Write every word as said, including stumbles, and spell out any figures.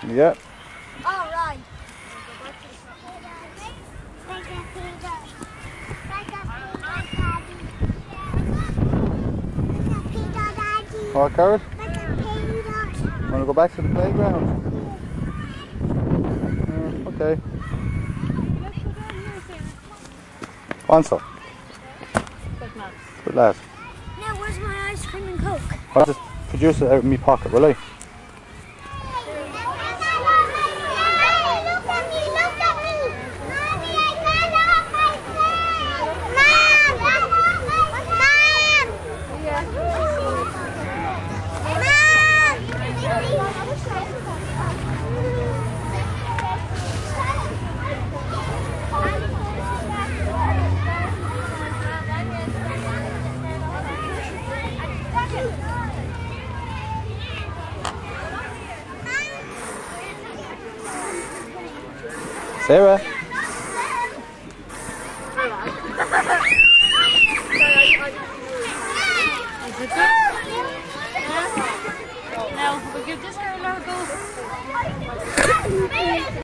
Yeah. All right. What, Carrot? Want to go back to the playground? Uh, okay. Answer. Good lad. Now, where's my ice cream and coke? I'll just produce it out of my pocket, will I? Sarah. Now, we'll give this girl a go.